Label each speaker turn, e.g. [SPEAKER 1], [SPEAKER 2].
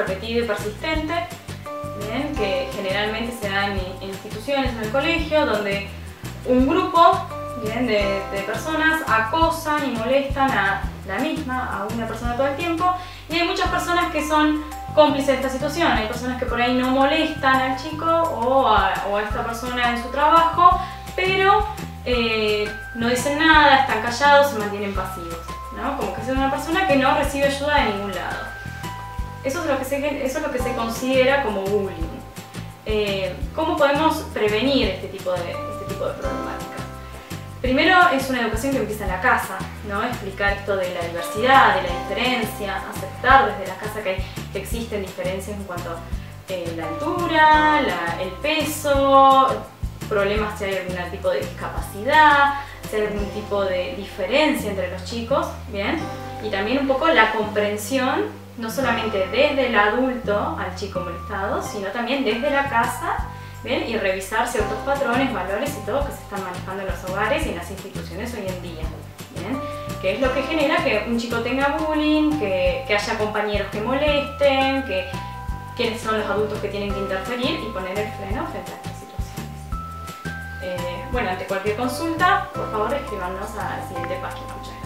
[SPEAKER 1] repetido y persistente, ¿bien? Que generalmente se da en instituciones, en el colegio, donde un grupo, ¿bien?, de personas acosan y molestan a a una persona todo el tiempo, y hay muchas personas que son cómplices de esta situación. Hay personas que por ahí no molestan al chico o a esta persona en su trabajo, pero no dicen nada, están callados, se mantienen pasivos, ¿no? Como que es una persona que no recibe ayuda de ningún lado. Eso es lo que se considera como bullying. ¿Cómo podemos prevenir este tipo de problemáticas? Primero es una educación que empieza en la casa, ¿no? Explicar esto de la diversidad, de la diferencia, aceptar desde la casa que existen diferencias en cuanto a la altura, el peso, problemas si hay algún tipo de discapacidad, si hay algún tipo de diferencia entre los chicos, ¿bien? Y también un poco la comprensión, no solamente desde el adulto al chico molestado, sino también desde la casa, ¿bien? Y revisar ciertos patrones, valores y todo que se están manejando en los hogares y en las instituciones hoy en día, ¿bien? Que es lo que genera que un chico tenga bullying, que haya compañeros que molesten, quiénes son los adultos que tienen que interferir y poner el freno frente a estas situaciones. Bueno, ante cualquier consulta, por favor escríbanos a la siguiente página. Muchas gracias.